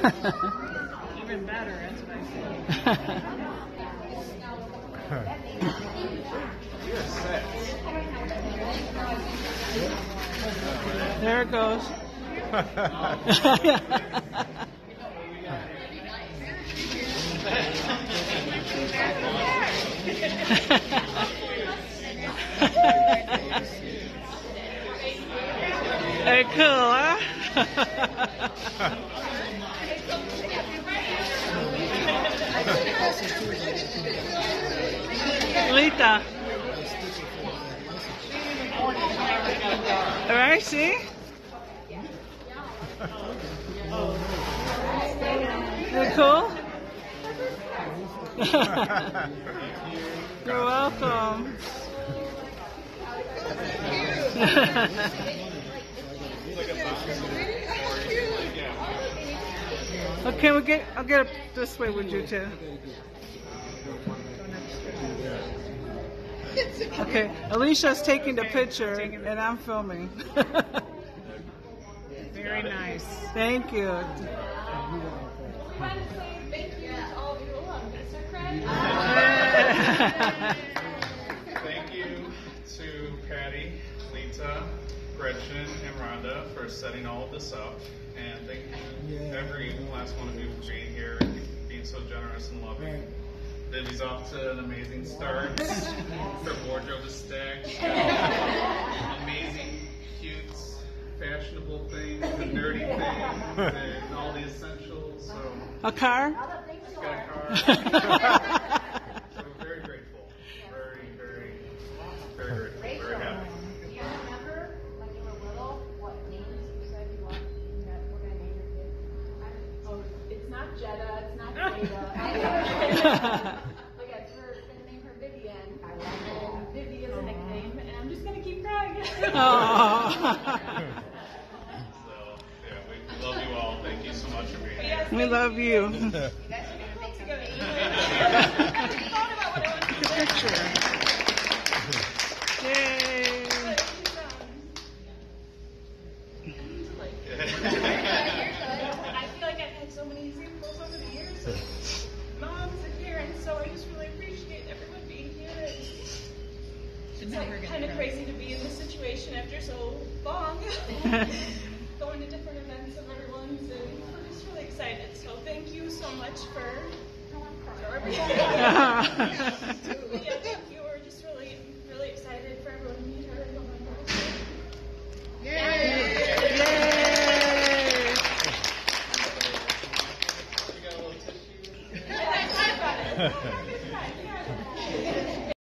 Even better, that's what I say. There it goes. Very cool, huh? Lita. All right, see? Isn't it cool? You're welcome. Okay, I'll get up this way with you too. Okay, Alicia's taking the picture and I'm filming. Very nice. Thank you. Thank you to Patty, Lita, Gretchen, and Rhonda for setting all of this up. And thank you, every last one of you, for being here and being so generous and loving. Vivi's off to an amazing start. Her wardrobe is stacked. Amazing, cute, fashionable things, and nerdy things, and all the essentials. So A car? she's got a car. So we're very grateful. Very, very, very grateful. Very happy. Do you remember when you were little what names you said you want that we're gonna name your kid? Oh, it's not Jetta, it's not Jada. Like we're gonna name her Vivian. And Vivi is a nickname, and I'm just gonna keep crying. Oh. So, yeah, we love you all. Thank you so much for being here. We love you. You guys are gonna make together. Take a picture. Yay. I feel like I've had so many examples over the years of moms and parents, so I just really appreciate everyone being here. It's like kind of crazy to be in this situation after so long, going to different events of everyone's, and we're just really excited. So thank you so much for everything. Yeah, thank you. We're just really, really excited for everyone to meet her in November. Yay. We got a little tissue. I got it.